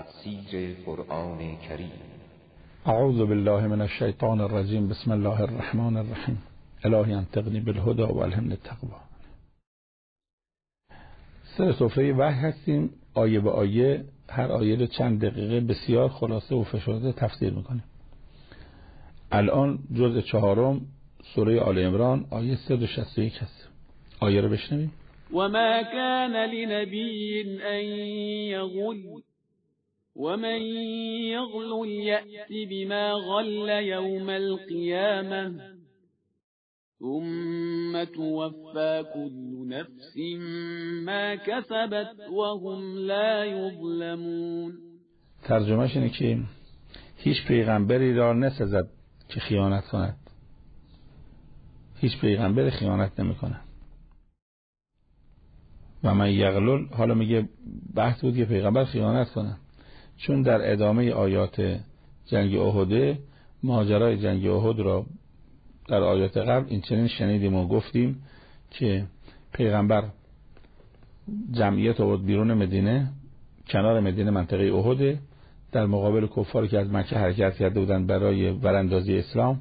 تفسیر قرآن کریم. اعوذ بالله من الشیطان الرجیم. بسم الله الرحمن الرحیم. الهی انطقنی بالهدی و الهمنی التقوی. سر سفره وحی هستیم. آیه به آیه، هر آیه رو چند دقیقه بسیار خلاصه و فشرده تفسیر میکنیم. الان جزء 4 سوره آل عمران آیه 161 هست. آیه رو بشنویم. وما كان لنبي أن يغل ومن يغل يأت بما غل يوم القيامة ثم توفى كل نفس ما كسبت وهم لا يظلمون. ترجمهش اینه که هیچ پیغمبری را نسزد که خیانت کند. هیچ پیغمبری خیانت نمی کند. و من یغلل، حالا میگه بحث بود که پیغمبر خیانت کنه، چون در ادامه آیات جنگ احد، ماجرای جنگ احد را در آیات قبل این چنین شنیدیم و گفتیم که پیغمبر جمعیت آورد بیرون مدینه، کنار مدینه منطقه احد، در مقابل کفاری که از مکه حرکت کرده بودند برای وراندازی اسلام.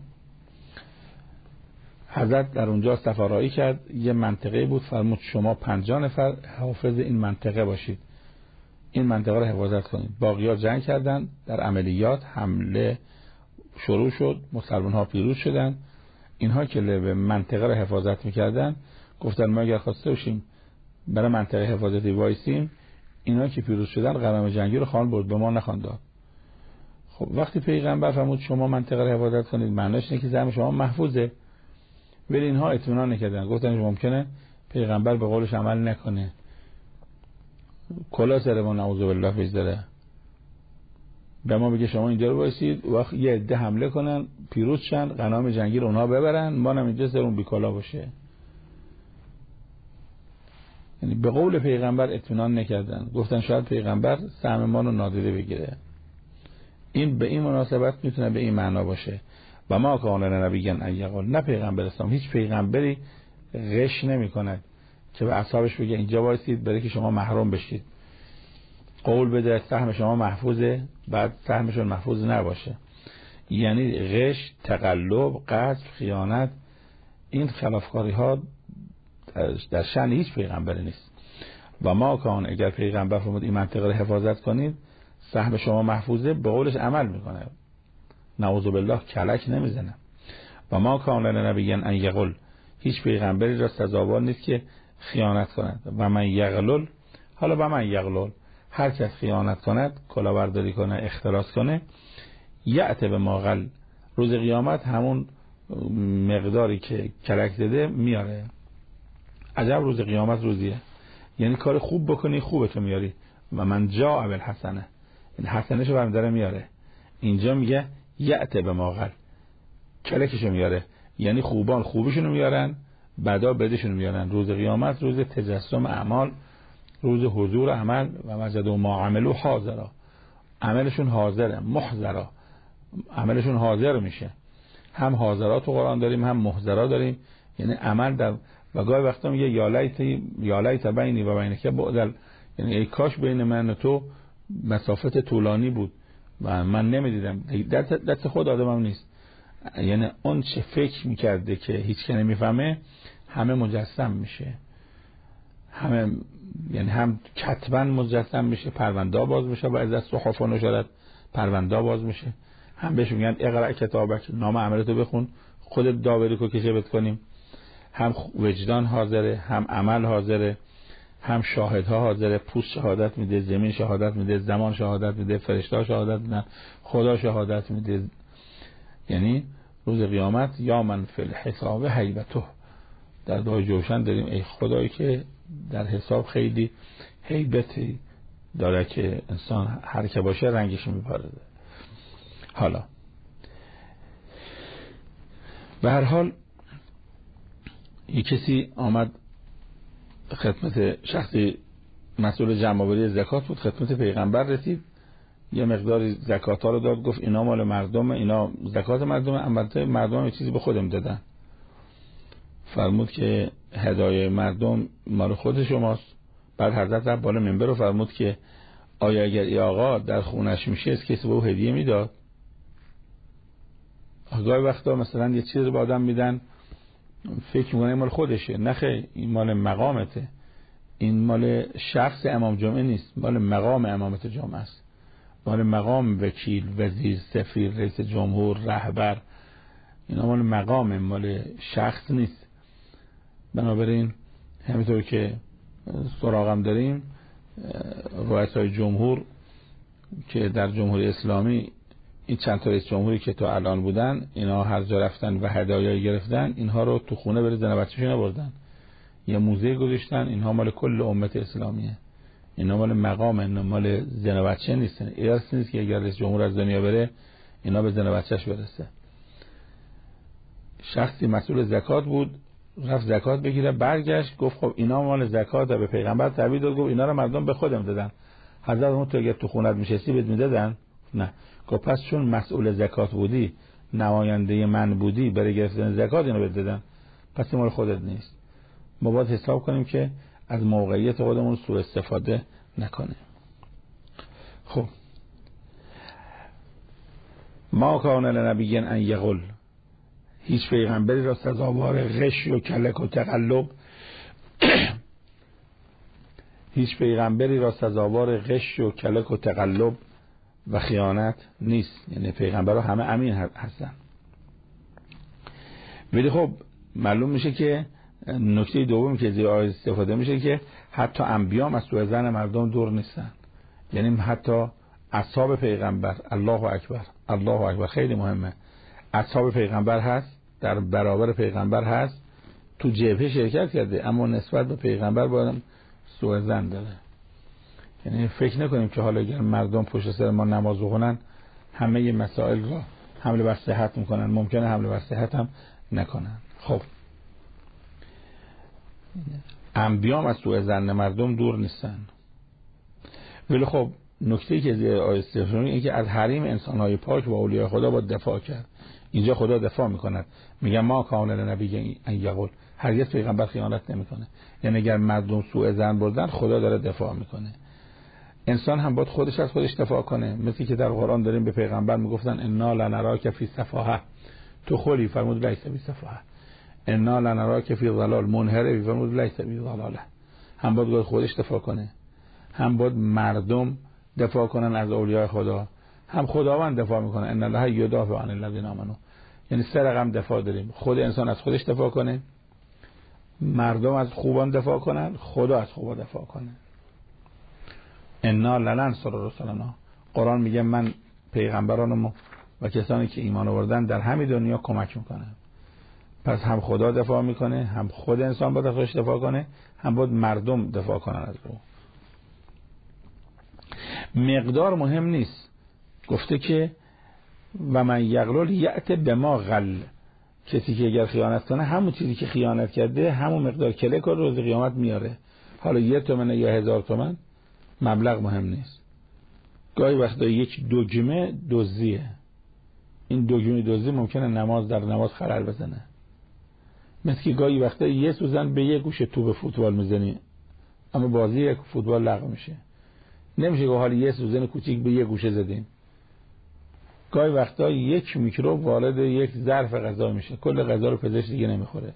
حضرت در اونجا سفرایی کرد. یه منطقه بود، فرمود شما 50 نفر حافظ این منطقه باشید، این منطقه رو حفاظت کنید. باقی‌ها جنگ کردند. در عملیات حمله شروع شد، مسلمان ها پیروز شدند. اینها که به منطقه رو حفاظت میکردن گفتن ما اگر خواسته باشیم برای منطقه حفاظتی وایسیم، اینها که پیروز شدن غنایم جنگی رو خان برد، به ما نخوان داد. خب وقتی پیغمبر فرمود شما منطقه رو حفاظت کنید، معناش اینه که زعم شما محفوظه. ولی اینها اطمینان نکردن، گفتن ممکنه پیغمبر به قولش عمل نکنه، کلا سر ما نعوذ بالله بذاره، به ما بگه شما اینجا رو وایسید، وقت یه عده حمله کنن پیروز شن، غنایم جنگی رو اونها ببرن، ما هم اینجا سرمون بیکلا باشه. یعنی به قول پیغمبر اطمینان نکردن، گفتن شاید پیغمبر سهم ما رو نادیده بگیره. این به این مناسبت میتونه به این معنا باشه. و ما کان لنبی ان یغل، نه پیغمبر اسلام، هیچ پیغمبری غش نمی‌کند که به اصحابش بگه اینجا وایسید برای که شما محروم بشید، قول بده سهم شما محفوظه، بعد سهمشون محفوظ نباشه. یعنی غش، تقلب، قذف، خیانت، این خلافکاری ها در شأن هیچ پیغمبری نیست. و ما کان، اگر پیغمبر فرمود این منطقه رو حفاظت کنید، سهم شما محفوظه، به قولش عمل میکنه، نعوذ بالله کلک نمیزنه. و ما کان لنبی ان یغل، هیچ پیغمبری را سزاوار نیست که خیانت کند. و من یغلل، حالا و من یغلل، هر کس خیانت کند، کلاهبرداری کنه، اختلاس کنه، یأت به ما غل، روز قیامت همون مقداری که کلک زده میاره. عجب روز قیامت روزیه، یعنی کار خوب بکنی خوبتو میاری. و من جاء بالحسنه، این حسنهشو برمی داره میاره. اینجا میگه یأت به ما غل، کلکشو میاره، یعنی خوبان خوبشونو میارن، بدا بدشونو میارن. روز قیامت روز تجسم اعمال، روز حضور عمل. و وجدوا ما عملوا حاضرا، عملشون حاضره، محضرا، عملشون حاضر میشه. هم حاضرات تو قرآن داریم، هم محضرا داریم، یعنی عمل در. و گاهی وقتا میگه یا لیت بینی و بینک بعد، یعنی ای کاش بین من و تو مسافت طولانی بود و من نمیدیدم. دست خود آدمم نیست، یعنی اون چه فکر میکرده که هیچ که نمیفهمه همه مجسم میشه، همه، یعنی هم کتبا مجسم میشه، پرونده باز میشه و از صحف و نشرت پرونده باز میشه. هم بهش میگن اقرا کتابک، نام عملتو بخون، خودت داوری کو کشفت کنیم. هم وجدان حاضره، هم عمل حاضره، هم شاهدها حاضره. پوست شهادت میده، زمین شهادت میده، زمان شهادت میده، فرشته‌ها شهادت میدن، خدا شهادت میده. یعنی روز قیامت یا من فی الحساب هیبته، در دعای جوشن داریم ای خدایی که در حساب خیلی هیبتی داره که انسان هر که باشه رنگش میپرده. حالا به هر حال یک کسی آمد خدمت شخصی مسئول جمع‌آوری زکات بود، خدمت پیغمبر رسید، یه مقداری زکات ها رو داد، گفت اینا مال مردم، اینا زکات مردمه، البته مردم یه چیزی به خودم دادن. فرمود که هدایای مردم مال خود شماست. بعد حضرت رفت بالا منبر و فرمود که آیا اگر ای آقا در خونش میشه از کسی به او هدیه میداد؟ گاهی وقتا مثلا یه چیز رو به آدم میدن فکر میکنه این مال خودشه. نخیر، این مال مقامته، این مال شخص امام جمعه نیست، مال مقام امامت جمعه است، مال مقام وکیل، وزیر، سفیر، رئیس جمهور، رهبر. اینا مال مقام، مال شخص نیست. بنابراین همینطور که سراغم داریم رؤسای جمهور که در جمهوری اسلامی این چند تا رئیس جمهوری که تا الان بودن، اینا هر جا رفتن و هدایایی گرفتن، اینها رو تو خونه بره زن و بچه‌شون نبردن، یه موزه گذاشتن. اینها مال کل امت اسلامیه، اینا مال مقام، اینا مال زن و بچه نیستن. ارث نیست که اگر رئیس جمهور از دنیا بره اینا به زن و بچه‌ش برسه. شخصی مسئول زکات بود، رفت زکات بگیره، برگشت گفت خب اینا مال زکات، به پیغمبر تعبیر داد، گفت اینا رو مردم به خودم دادن. حضرت اون تو اگر تو خونت میشستی بهت میدادن؟ نه. گفت پس چون مسئول زکات بودی، نماینده من بودی برای گرفتن زکات اینو بهت دادن، پس مال خودت نیست. ما باید حساب کنیم که از موقعیت خودمون سوء استفاده نکنیم. خب ما کان لنبی ان یغل، هیچ پیغمبری را سزاوار غش و کلک و تقلب هیچ پیغمبری را سزاوار غش و کلک و تقلب و خیانت نیست. یعنی پیغمبرها همه امین هستن. ولی خب معلوم میشه که نکته دومی که زیر آیه استفاده میشه که حتی انبیا هم از سوء ظن مردم دور نیستن. یعنی حتی اصحاب پیغمبر، الله اکبر، الله اکبر، خیلی مهمه، اصحاب پیغمبر هست، در برابر پیغمبر هست، تو جبهه شرکت کرده، اما نسبت به پیغمبر باید سوء ظن داره. یعنی فکر نکنیم که حالا اگر مردم پشت سر ما نماز بخونن همه مسائل را حمله بر صحت میکنن، ممکنه حمله بر صحت هم نکنن. خب انبیام از سوء ظن مردم دور نیستن. ولی خب نکته‌ای که زیر آیه استفاده اینه که از حریم انسان‌های پاک و اولیاء خدا باید دفاع کرد. اینجا خدا دفاع میکند، میگه ما کان لنبی ان یغل، هرگز پیغمبر خیانت نمیکنه. یعنی اگر مردم سوء ظن بردن خدا داره دفاع میکنه. انسان هم باید خودش از خودش دفاع کنه. مثل که در قرآن داریم به پیغمبر میگفتن انا لنراک فی سفاهه، تو خلی فرمود لیس بی سفاهه، انا لنراک فی ضلال منحرف فرمود لیس بی ضلاله. هم باید خودش دفاع کنه، هم باید مردم دفاع کنن از اولیاء خدا، هم خداوند دفاع میکنه. ان الله یدافع عن الذین آمنوا. یعنی سه رقم دفاع داریم، خود انسان از خودش دفاع کنه، مردم از خوبان دفاع کنن، خدا از خوبا دفاع کنه. انا لننصر رسلنا، قرآن میگه من پیغمبرانم و کسانی که ایمان آوردن در همین دنیا کمک میکنم. پس هم خدا دفاع میکنه، هم خود انسان باید از خودش دفاع کنه، هم باید مردم دفاع کنن از او. مقدار مهم نیست. گفته که و من یغلل یأت بما غل، کسی که اگر خیانت کنه همون چیزی که خیانت کرده همون مقدار کلک رو روز قیامت میاره. حالا 1 تومن یا 1000 تومن مبلغ مهم نیست. گاهی وقتا یک دگمه دزدیه، این دگمه دزدی ممکنه در نماز خلل بزنه. مثل که گاهی وقتا یه سوزن به یه گوشه توپ فوتبال میزنی اما بازی یک فوتبال لغو میشه. نمیشه که حالا یه سوزن کوچیک به یه گوشه زدیم. گاهی وقتا 1 میکروب وارد یک ظرف غذا میشه، کل غذا رو پزشک دیگه نمیخوره.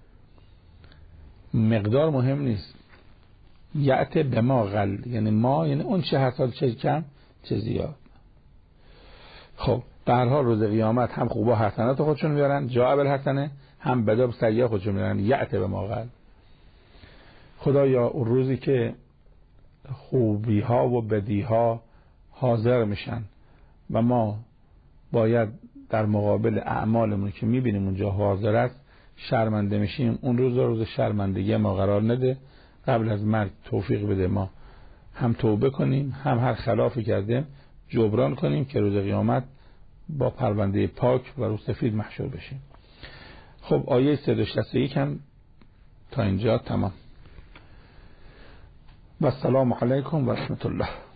مقدار مهم نیست. یأت به ما غل، یعنی ما یعنی اون چه هست، چه کم چه زیاد. خب به هر حال روز قیامت هم خوبا حسنات خودشون میارن، جاء بالحسنه، هم بدا سیئه خودشون میارن. یأت به ما غل. خدایا اون روزی که خوبی ها و بدی ها حاضر میشن و ما باید در مقابل اعمالمون که میبینیم اونجا حاضر است شرمنده میشیم، اون روز شرمندگی ما قرار نده. قبل از مرگ توفیق بده ما هم توبه کنیم، هم هر خلافی کردیم جبران کنیم که روز قیامت با پرونده پاک و رو سفید محشور بشیم. خب آیه 361 هم تا اینجا تمام. و السلام علیکم و رحمت الله.